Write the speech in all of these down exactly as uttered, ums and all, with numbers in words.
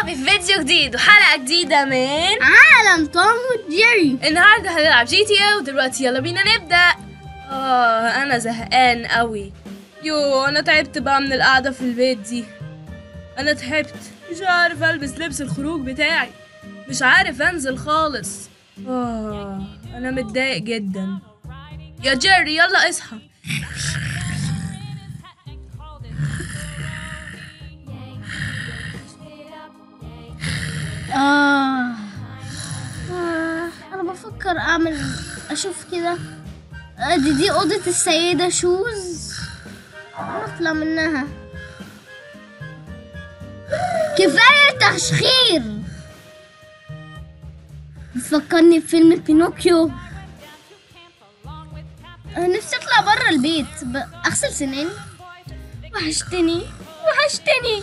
صحابي في فيديو جديد وحلقة جديدة من عالم توم وجيري. النهاردة هنلعب جي تي اي ودلوقتي يلا بينا نبدأ. اه انا زهقان قوي. يو انا تعبت بقى من القعدة في البيت دي. انا تعبت، مش عارف البس لبس الخروج بتاعي، مش عارف انزل خالص. اه انا متضايق جدا. يا جيري يلا اصحى. آه. آه. أنا بفكر أعمل أشوف كده. آه دي دي أوضة السيدة شوز، نطلع منها. كفاية تشخير، بتفكرني بفيلم بينوكيو. آه نفسي أطلع برا البيت أغسل سناني. وحشتني وحشتني.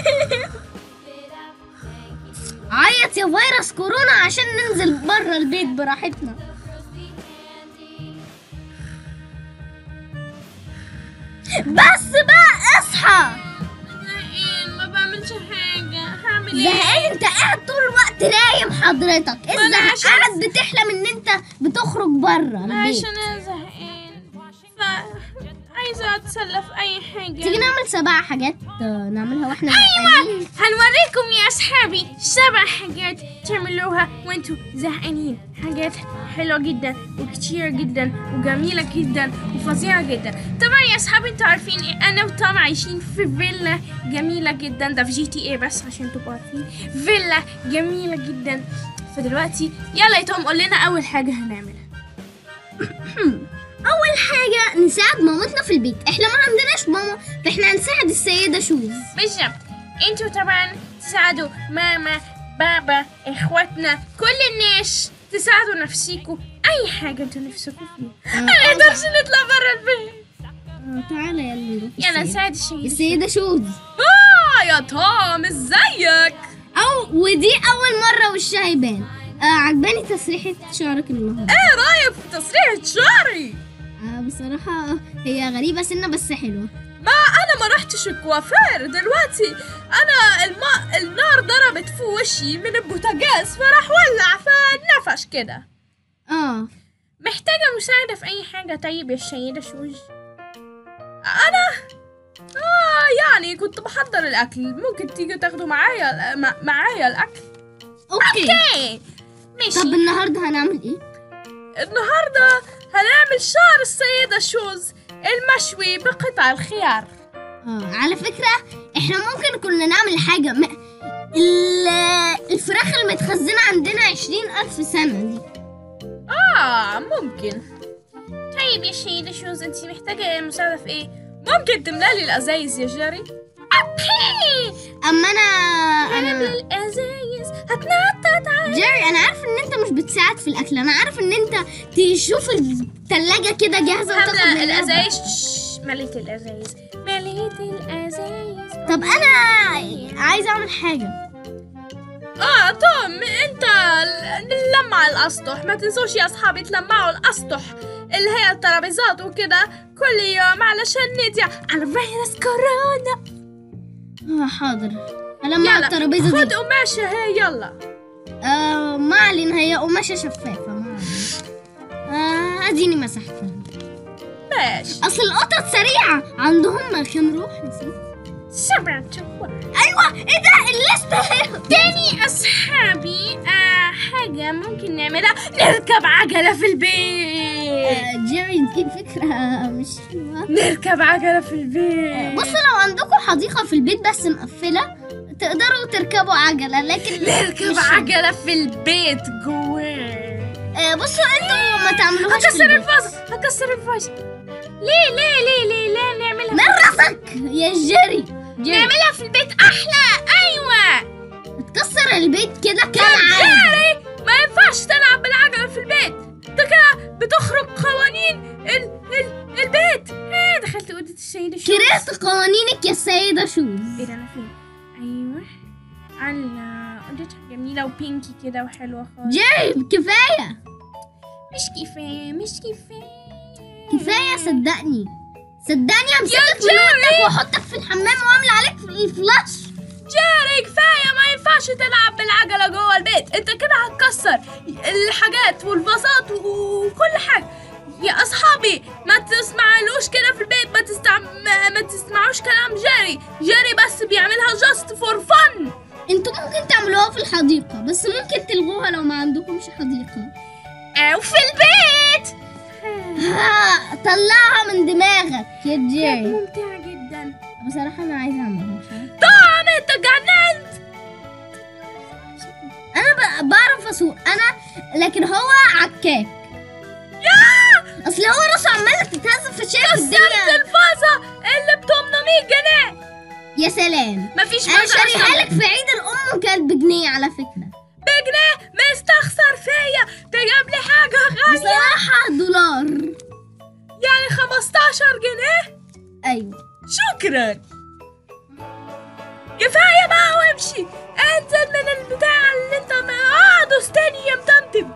عيط يا فيروس كورونا عشان ننزل برا البيت براحتنا. بس بقى اصحى. زهقان ما بعملش حاجة، هعمل ايه؟ زهقان؟ انت قاعد طول الوقت نايم حضرتك. انت قاعد بتحلم ان انت بتخرج برا البيت. عشان انا زهقان فعايزة اتسلى في اي حاجة. تيجي نعمل سبع حاجات نعملها واحنا ايوه هنوريكم يا اصحابي سبع حاجات تعملوها وانتوا زهقانين. حاجات حلوة جدا وكتيرة جدا وجميلة جدا وفظيعة جدا. طبعا يا اصحابي انتوا عارفين إيه؟ انا وتوم عايشين في فيلا جميلة جدا. ده في جي تي اي بس عشان تبقوا عارفين، فيلا جميلة جدا. فدلوقتي يلا يا توم قول لنا اول حاجة هنعملها. اول حاجه نساعد مامتنا في البيت. احنا ما عندناش ماما، فاحنا هنساعد السيده شوز. بالظبط، انتوا طبعا تساعدوا ماما بابا اخواتنا كل الناس، تساعدوا نفسيكوا اي حاجه انتوا نفسكوا فيها. ما نقدرش نطلع برا البيت. آه تعالى يلا نروح. يلا نساعد السيده السيده شوز. اه يا توم ازيك؟ او ودي اول مره وشها يبان. آه عجباني تسريحه شعرك النهارده. ايه رايك في تسريحه شعري؟ آه بصراحه هي غريبه سنه بس حلوه. ما انا ما رحتش الكوافير دلوقتي. انا الماء النار ضربت في وشي من البوتاجاز فراح ولع فنفش كده. اه محتاجة مساعدة في أي حاجة طيب يا سيدة شوز؟ أنا آه يعني كنت بحضر الأكل، ممكن تيجي تاخدوا معايا مع... معايا الأكل. اوكي أوكي ماشي. طب النهارده هنعمل ايه؟ النهاردة هنعمل شعر السيدة شوز المشوي بقطع الخيار. اه على فكره احنا ممكن كنا نعمل حاجه م... ال... الفراخ المتخزنه عندنا عشرين الف سنه دي. آه ممكن. طيب يا سيدة شوز انتي محتاجة مساعدة في ايه؟ ممكن تملالي الأزايز يا جاري؟ أبي اما انا انا الأزايز هتنطط على جيري، انا عارف ان انت مش بتساعد في الاكل. انا عارف ان انت تشوف الثلاجه كده جاهزه وتاخد حملة منها. الأزايز. مليت الأزايز مليت الأزايز. طب انا عايزه اعمل حاجه. اه توم انت نلمع الأسطح، ما تنسوش يا أصحابي تلمعوا الأسطح اللي هي الترابيزات وكده كل يوم علشان ندي على فيروس كورونا. اه حاضر هلمع الترابيزه دي. خد قماشة هي يلا. آه ما علينا، هي قماشه شفافه ما علينا. آه اديني مسحتها. ماشي. اصل القطط سريعه عندهم كام روح نسيت. سبعة جوار. ايوه ايه ده الليسته. تاني اصحابي آه حاجة ممكن نعملها، نركب عجلة في البيت. آه جيري دي فكره مش حلوه. نركب عجلة في البيت. بصوا لو عندكم حديقه في البيت بس مقفله تقدروا تركبوا عجله، لكن نركب عجلة في البيت جواه. آه بصوا انتوا ما تعملوهاش في هكسر البيت. الفاز هكسر الفاز. ليه ليه ليه ليه لا نعملها من راسك يا جيري. نعملها في البيت احلى. ايوه تكسر البيت كده كده جاري، ما ينفعش تلعب بالعجلة في البيت، ده كده بتخرج قوانين ال ال البيت. ايه دخلت اوضة السيدة شوز. كرهت قوانينك يا سيدة شوز. ايه ده انا فين؟ ايوه على اوضتها جميلة وبينكي كده وحلوة خالص. جيري كفاية. مش كفاية مش كفاية كفاية صدقني صدقني امسكك من ودنك واحطك في الحمام واملى عليك في الفلاش. جاري اصحابي كفايه، ما ينفعش تلعب بالعجله جوه البيت، انت كده هتكسر الحاجات والفازات وكل حاجه. يا اصحابي ما تسمعلوش كده في البيت، ما تستع... ما, ما تسمعوش كلام جيري. جيري بس بيعملها جاست فور فن. انتوا ممكن تعملوها في الحديقة، بس ممكن تلغوها لو ما عندكمش حديقة. او في البيت. ها طلعها من دماغك يا جيري. ممتعة جدا. بصراحة انا عايزة اعملها. مش عارفة. طعم انت جننت. انا ب... بعرف اسوق انا، لكن هو عكاك. يا اصل هو راسه عمالة تتهز في شكل كسرت الدنيا. الفازة اللي ب ثمانمية جنيه. يا سلام. مفيش انا فازة شاريها أصلاً. لك في عيد الام وكانت بجنيه على فكرة. بجنيه مستخسر فيا، تجيب لي حاجة غالية. بصراحة دولار. يعني خمستاشر جنيه. ايوه. شكرا. كفاية بقى وامشي، انزل من البتاع اللي انت اه دوستني يا متمتم.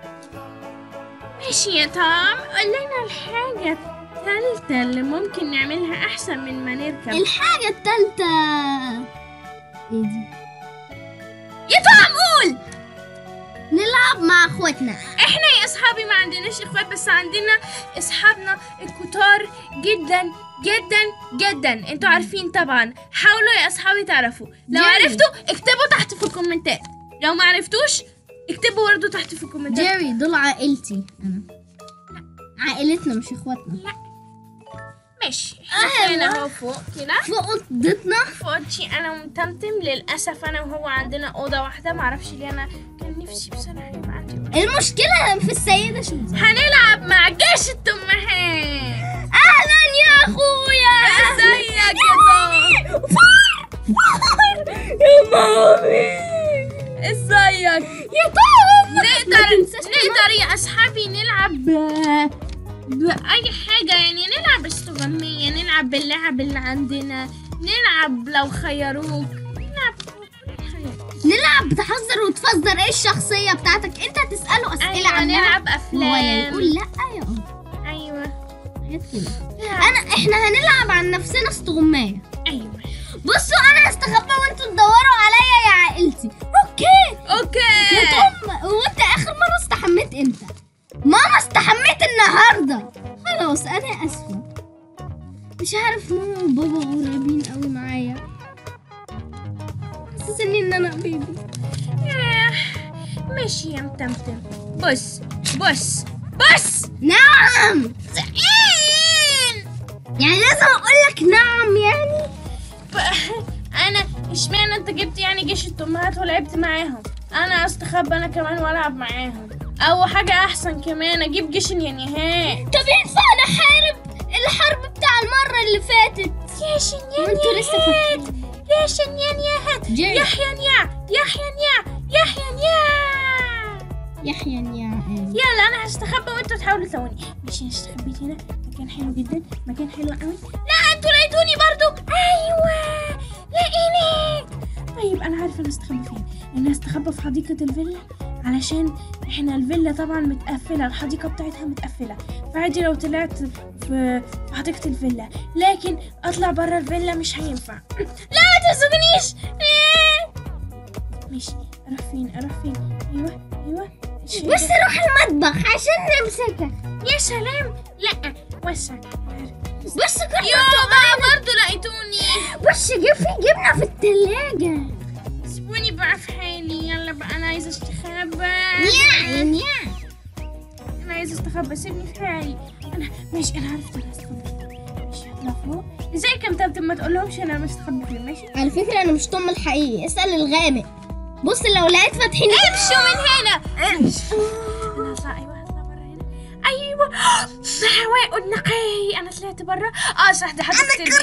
ماشي يا توم، قول لنا الحاجة الثالثة اللي ممكن نعملها أحسن من ما نركب. الحاجة التالتة ايه دي؟ يا توم قول. نلعب مع اخواتنا. احنا يا اصحابي ما عندناش اخوات، بس عندنا اصحابنا الكتار جدا جدا جدا. انتوا عارفين طبعا. حاولوا يا اصحابي تعرفوا، لو جيري. عرفتوا اكتبوا تحت في الكومنتات، لو ما عرفتوش اكتبوا برضه تحت في الكومنتات. جيري دول عائلتي انا. عائلتنا مش اخواتنا. لا ماشي، احنا أيوة. هنا اهو فوق كده في اوضتنا. في اوضتي انا ومتمتم. للاسف انا وهو عندنا اوضه واحده، معرفش ليه. انا كان نفسي بصراحه يبقى عندي أوضة. المشكلة في السيدة شوزة. هنلعب مع جيش التمهات. اهلا يا اخويا. ازيك يا توم؟ يا مامي. ازيك يا توم. نقدر نقدر يا اصحابي نلعب بأي حاجة، يعني نلعب استغمية، نلعب باللعب اللي عندنا، نلعب لو خيروك، نلعب كل حاجة. نلعب بتحذر وتفزر. ايه الشخصية بتاعتك؟ انت هتسأله اسئلة أيوة عنها. نلعب هو أفلام. يقول لا يا ام. أيوة حاجات كده. انا احنا هنلعب عن نفسنا استغماية. أيوة. بصوا انا هستخبى وانتوا تدوروا عليا يا عائلتي. اوكي. أوكي يا توم، هو انت اخر مرة استحميت امتى؟ ماما استحميت النهارده. خلاص انا اسفة. مش عارف، ماما وبابا قريبين قوي معايا، حسسني ان انا بيبي. آه، ماشي يا متمتم. بص بص بص. نعم. زقين. يعني لازم اقول لك نعم يعني؟ انا اشمعنى انت جبت يعني جيش التمهات ولعبت معاهم؟ انا استخبى انا كمان والعب معاهم، او حاجه احسن كمان اجيب جيش اليانيهات. طب ينفع نحارب الحرب بتاع المره اللي فاتت؟ جيش وانتوا لسه اليانيهات. فاكرين؟ جيش اليانيهات. جيري. يحيى نيا يحيى نيا يحيى نيا. يحيى يا يلا انا هستخبى وانتوا تحاولوا تلاقوني. ماشي، انا استخبيت هنا، مكان حلو جدا، مكان حلو قوي. لا انتوا لقيتوني برضو. ايوه لقيناك. طيب انا عارفه انا استخبى فين. انا استخبى في حديقه الفيلا، علشان احنا الفيلا طبعا متقفله، الحديقه بتاعتها متقفله، فعادي لو طلعت في حديقه الفيلا، لكن اطلع بره الفيلا مش هينفع. لا ما تسيبنيش. ماشي، اروح فين اروح فين؟ ايوه ايوه. بس روح المطبخ عشان نمسكك. يا سلام. لا وسع. بص كده. يوه برضه لقيتوني. بص جيب في جبنه في التلاجة. سيبوني بقى في حالي. يلا بقى انا عايزه استخبى. يا يا انا عايزه استخبى، سيبني في حالي. انا ماشي، انا عرفت انا استخبى. ماشي هطلع فوق. ازيك يا متمتم؟ ما تقولهمش انا مستخبى فين. ماشي. على فكرة انا مش طم الحقيقي، اسأل الغامق. بص لو لقيت فاتحين امشوا من هنا. امشي. انا هطلع. ايوه هطلع بره هنا. ايوه هواء نقي. انا طلعت بره. اه صح، ده حديقه البيت.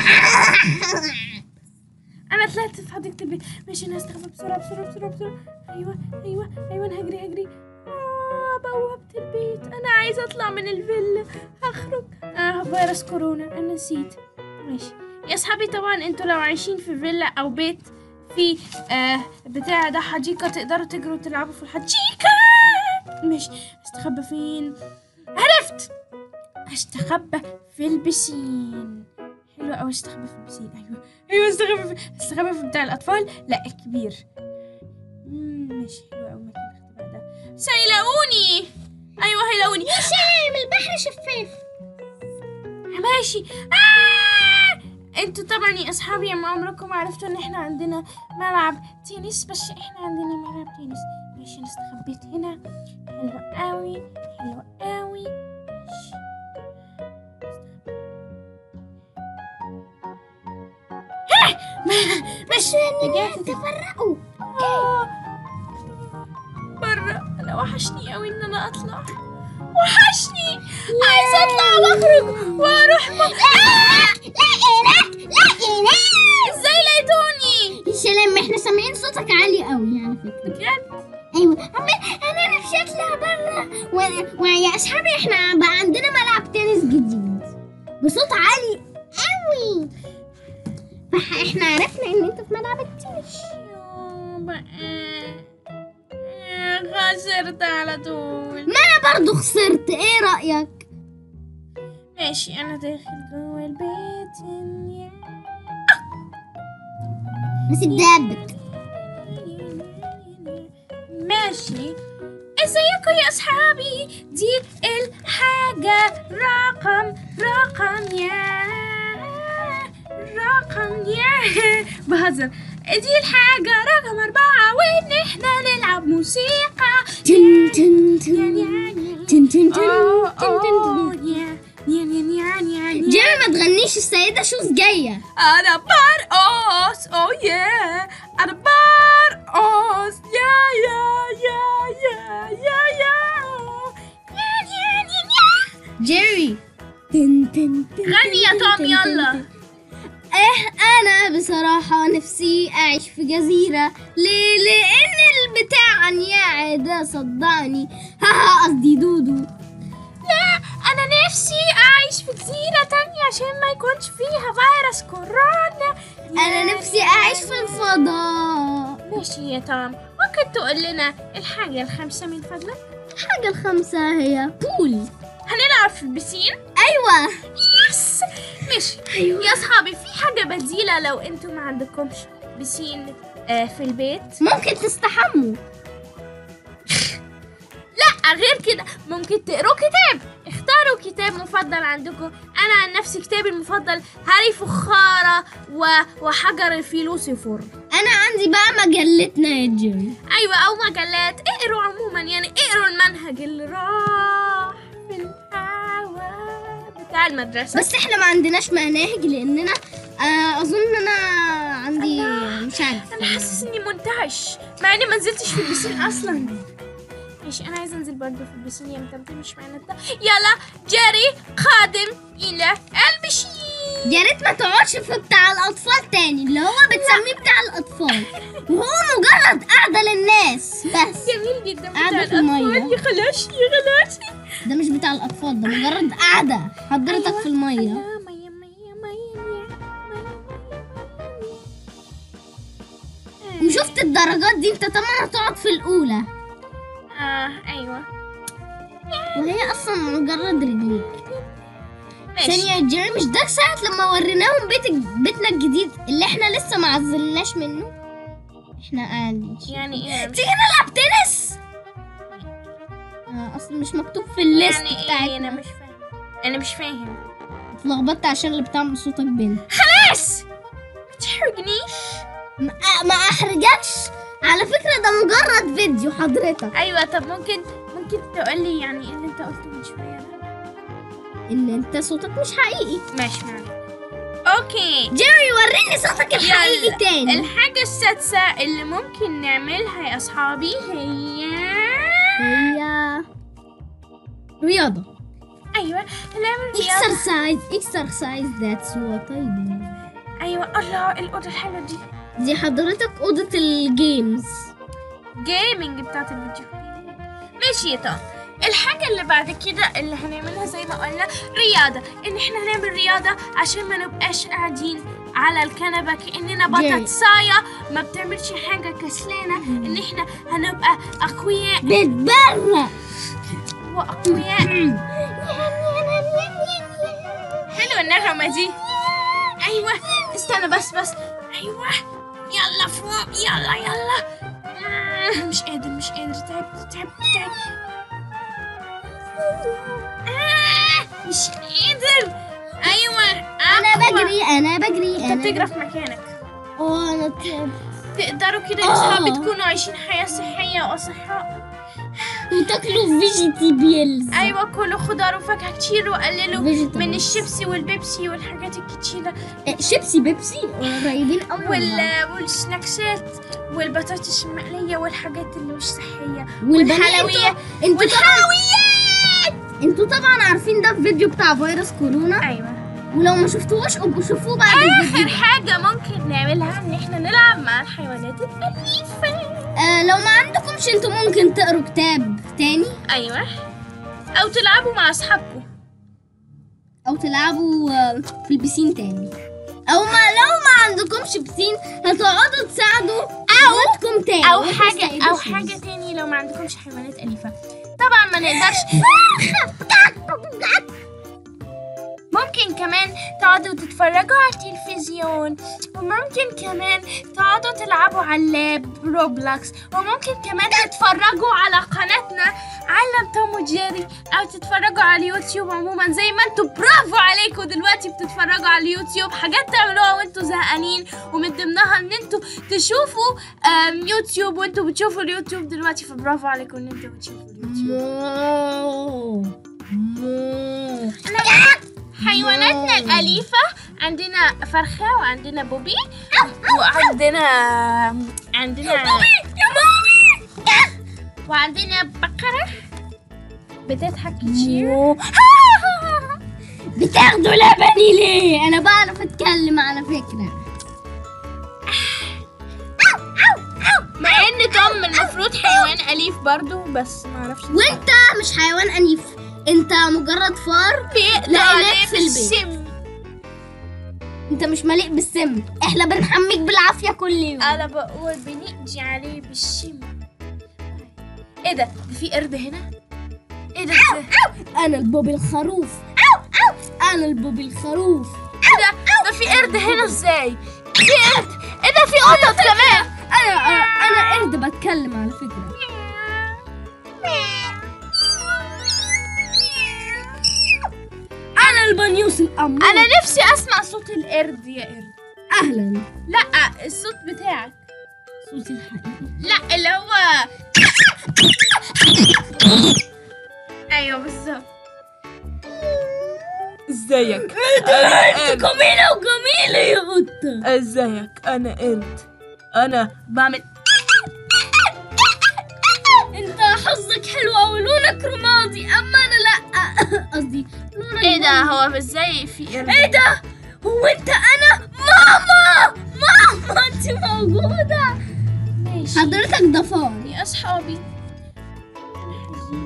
انا طلعت في حديقه البيت. ماشي انا هستخبى بسرعه بسرعه بسرعه بسرعه. ايوه ايوه ايوه انا هجري هجري. اه بوابه البيت. انا عايزه اطلع من الفيلا، هخرج. اه فيروس كورونا، انا نسيت. ماشي يا اصحابي، طبعا انتوا لو عايشين في فيلا او بيت في آه بتاع ده حديقه، تقدروا تجروا تلعبوا في الحديقه. ماشي، استخبى فين؟ عرفت، هستخبى في البسين. حلو أوي استخبى في البسين. أيوة أيوة استخبى في استخبى في بتاع الأطفال، لا الكبير. مم، ماشي حلو أوي مكان الاختباء ده. سيلاقوني. أيوة هيلاقوني. يا سلام البحر شفاف. ماشي. آه! انتوا طبعا يا اصحابي ما عمركم عرفتوا ان احنا عندنا ملعب تنس، بس احنا عندنا ملعب تنس. ماشي انا استخبيت هنا. حلو قوي حلو قوي. ماشي مش رجعت تفرقوا. آه. برا انا وحشني قوي ان انا اطلع، وحشني. عايزه اطلع واخرج واروح م... لا لقيناك لقيناك. ازاي لقيتوني؟ يا سلام احنا سامعين صوتك عالي قوي على فكرة. بجد؟ ايوه انا نفسي اطلع برا و... ويا اصحابي احنا بقى عندنا ملعب تنس جديد بصوت عالي قوي، فاحنا عرفنا ان انت في ملعب التنس. خسرت على طول. ما انا برضو خسرت، ايه رأيك؟ ماشي انا داخل جوه البيت. بس دابك. ماشي ازيكم يا اصحابي؟ دي الحاجة رقم رقم يا رقم يا بهزر. دي الحاجة رقم أربعة، وإن إحنا نلعب موسيقى. تن تن تن تن تن تن. جيمي ما تغنيش، السيدة شوز جاية. أنا برقص أو يا أنا برقص يا يا يا يا يا يا. جيري تن تن تن. غني يا توم يلا. إيه أنا بصراحة نفسي أعيش في جزيرة. ليه؟ لأن البتاع عنياعي ده صدعني. هاها قصدي دودو. لا أنا نفسي أعيش في جزيرة تانية عشان ما يكونش فيها فيروس كورونا. أنا نفسي أعيش في الفضاء. ماشي يا توم، ممكن تقول لنا الحاجة الخامسة من فضلك؟ الحاجة الخامسة هي بول. هنلعب في البسين؟ أيوة. يس ماشي. أيوة. يا أصحابي في حاجة بديلة لو أنتوا ما عندكمش بسين آه في البيت؟ ممكن تستحموا. لا غير كده ممكن تقروا كتاب. اختاروا كتاب مفضل عندكم. أنا عن نفسي كتابي المفضل هاري فخارة و... وحجر الفيلوسوفر. أنا عندي بقى مجلتنا يا جيمي. أيوة أو مجلات. اقروا عموما يعني اقروا المنهج اللي راح في الهوا بتاع المدرسة. بس احنا ما عندناش مناهج لأننا آه أظن أنا عندي مش عارف. أنا حاسس إني منتعش مع إني ما نزلتش في البسين أصلا. ماشي أنا عايزة أنزل برضه في البسين يا متمتم مش معانا. يلا جري قادم إلى البسين. يا ريت ما تقعدش في بتاع الأطفال تاني اللي هو بتسميه بتاع الأطفال وهو مجرد قاعدة للناس بس. جميل جدا بتاع قاعدة في المية. الأطفال. يا خلاص يا خلاص ده مش بتاع الأطفال، ده مجرد قاعدة حضرتك أيوة. في المية. أيوة. مية مية مية مية. وشفت الدرجات دي انت طبعا هتقعد في الأولى. آه أيوة. وهي أصلا مجرد رجليك. ماشي. ثانية يا جيري، مش ده ساعة لما وريناهم بيت بيتنا الجديد اللي احنا لسه ما عزلناش منه؟ احنا قاعدين يعني ايه؟ تيجي نلعب تنس؟ آه اصلا مش مكتوب في الليست يعني بتاعتنا. ايه؟ انا مش فاهم. انا مش فاهم. اتلخبطت عشان اللي بتعمل صوتك بنت. خلاص ما تحرجنيش. ما, ما احرجكش على فكرة، ده مجرد فيديو حضرتك. ايوه طب ممكن ممكن تقولي يعني ايه اللي انت قلته من شوية ده؟ ان انت صوتك مش حقيقي. ماشي معاك. اوكي جيري وريني صوتك الحقيقي يلا. تاني. الحاجة السادسة اللي ممكن نعملها يا اصحابي هي هي رياضة. ايوه نعمل رياضة. اكسرسايز اكسرسايز ذاتس وات اي دو. ايوه الله الأوضة الحلوة دي. دي حضرتك أوضة الجيمز. جيمنج بتاعت الفيديو. ماشي يا طه. الحاجة اللي بعد كده اللي هنعملها زي ما قلنا رياضة، ان احنا هنعمل رياضة عشان ما نبقاش قاعدين على الكنبة كأننا بطاطساية ما بتعملش حاجة كسلانة. ان احنا هنبقى اقوياء بتبرق واقوياء. حلوة النغمة دي. ايوه استنى بس بس ايوه يلا فوق يلا يلا آه مش قادر مش قادر تعبت تعبت تعبت آه مش قادر ايوه انا بجري انا بجري انت انا بتجري في مكانك. اه انا تعبت. تقدروا كده يا اصحابي تكونوا عايشين حياة صحية واصحاء وتاكلوا فيجيتابلز. ايوه كلوا خضار وفاكهة كتير وقللوا Vegetables. من الشيبسي والبيبسي والحاجات الكتيرة شيبسي بيبسي قريبين قوي. وال... والسناكسات والبطاطس المقلية والحاجات اللي مش صحية والحلويات. انتوا والحلويات. انتوا طبعا عارفين ده الفيديو بتاع فيروس كورونا. ايوه ولو ما شفتوهوش ابقوا شوفوه بعد الفيديو. اخر حاجة ممكن نعملها ان احنا نلعب مع الحيوانات الأليفة. آه لو ما عندكمش انتوا ممكن تقروا كتاب تاني ايوه او تلعبوا مع اصحابكم او تلعبوا آه، في البسين تاني، او ما لو ما عندكمش بسين هتقعدوا تساعدوا اخواتكم تاني او حاجة او حاجة تاني لو ما عندكمش حيوانات أليفة. طبعا ما نقدرش. ممكن كمان تقعدوا تتفرجوا على التلفزيون، وممكن كمان تقعدوا تلعبوا على اللاب روبلوكس، وممكن كمان تتفرجوا على قناتنا عالم توم وجيري، او تتفرجوا على اليوتيوب عموما زي ما انتوا. برافو عليكم دلوقتي بتتفرجوا على اليوتيوب حاجات تعملوها وانتوا زهقانين، ومن ضمنها ان انتوا تشوفوا يوتيوب وانتوا بتشوفوا اليوتيوب دلوقتي. فبرافو عليكم ان انتوا بتشوفوا اليوتيوب. حيواناتنا الأليفة عندنا فرخة وعندنا بوبي وعندنا عندنا بوبي يا مامي وعندنا بقرة بتضحك كتير. بتاخدوا لبني ليه؟ انا بعرف اتكلم على فكرة. مع ان توم المفروض حيوان أليف برضو بس معرفش. وانت مش حيوان أليف، انت مجرد فار لقيناك في البيت. انت مش مليء بالسم، احنا بنحميك بالعافية كل يوم. انا بقول بنقضي عليه بالشم. ايه ده؟ ده في قرد هنا؟ ايه ده؟ انا البوبي الخروف. انا البوبي الخروف. ايه ده؟ ده في قرد هنا ازاي؟ في قرد؟ ايه ده في قطط كمان؟ انا انا قرد بتكلم على فكرة. انا البنيوس الأمور. انا نفسي اسمع صوت القرد يا قرد. اهلا. لا الصوت بتاعك. صوتي الحقيقي. لا اللي هو ايوه بالظبط. ازيك؟ انت جميلة وجميلة يا قطة. ازيك؟ انا قرد. انا بعمل انت حظك حلو قوي، لونك رمادي اما انا لا. قصدي لونك. ايه ده؟ هو ازاي في قرد؟ ايه ده؟ هو انت انا ماما ماما انت موجودة. ماشي حضرتك ضفار يا اصحابي. عارفين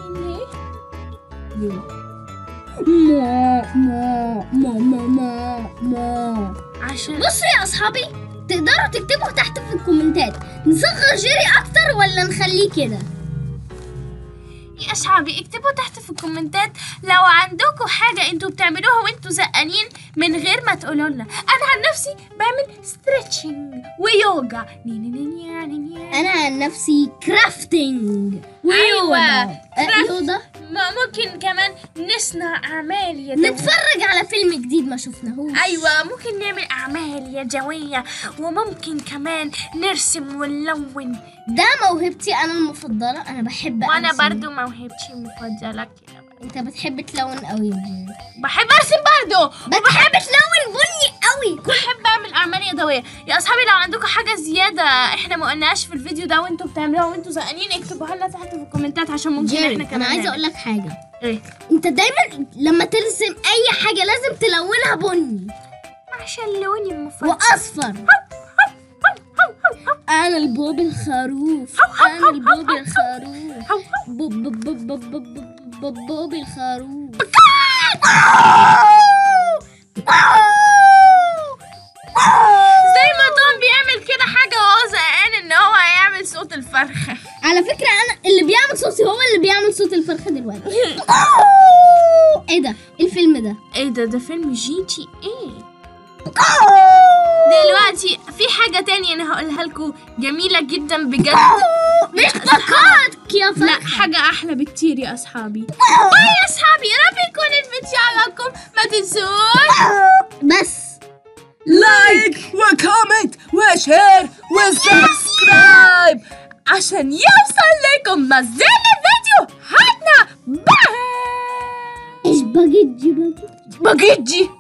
ليه؟ ما ما ما ما ما ما عشان بصوا يا اصحابي، تقدروا تكتبوا تحت في الكومنتات نصغر جيري اكتر ولا نخليه كده. يا اصحابي اكتبوا تحت في الكومنتات لو عندكم حاجه انتوا بتعملوها وانتوا زهقانين من غير ما تقولوا لنا. انا عن نفسي بعمل ستريتشنج ويوجا. انا عن نفسي كرافتنج ويوجا. كرافت. يوجا. ما ممكن كمان نصنع اعمال يدويه. نتفرج على فيلم جديد ما شفناهوش. ايوه ممكن نعمل اعمال يدويه، وممكن كمان نرسم ونلون. ده موهبتي انا المفضله، انا بحب وانا أرسم. برضو موهبتي المفضله كده. انت بتحب تلون قوي. بحب ارسم برضو. بتحب تلون بني قوي. بحب اعمل اعمال يدويه. يا اصحابي لو عندكم حاجه زياده احنا ما قلناش في الفيديو ده وانتوا بتعملوها وانتوا زهقانين اكتبوها لنا تحت في الكومنتات عشان ممكن جيري احنا كمان انا عايزه نعمل. اقول لك حاجه. ايه؟ انت دايما لما ترسم اي حاجه لازم تلونها بني عشان لوني المفضل. واصفر. انا البوبي الخروف. انا البوبي الخروف. بوب بوب بوب بوب بوب بوب بوبي الخروف. زي ما توم بيعمل كده حاجه وهو زهقان ان هو هيعمل صوت الفرخه. على فكره انا اللي بيعمل صوتي هو اللي بيعمل صوت الفرخه دلوقتي. ايه ده؟ الفيلم ده ايه ده؟ ده فيلم جي تي ايه. دلوقتي في حاجة تانية أنا هقولها لكم جميلة جدا بجد. مش بكاتك يا لا، فخر. حاجة أحلى بكتير يا أصحابي. باي يا أصحابي، يا رب يكون الفيديو عجبكم. ما تنسوش بس لايك وكومنت وشير وسبسكرايب عشان يوصل لكم مزيد فيديوهاتنا. باي. ايش باجيجي باجيجي باجيجي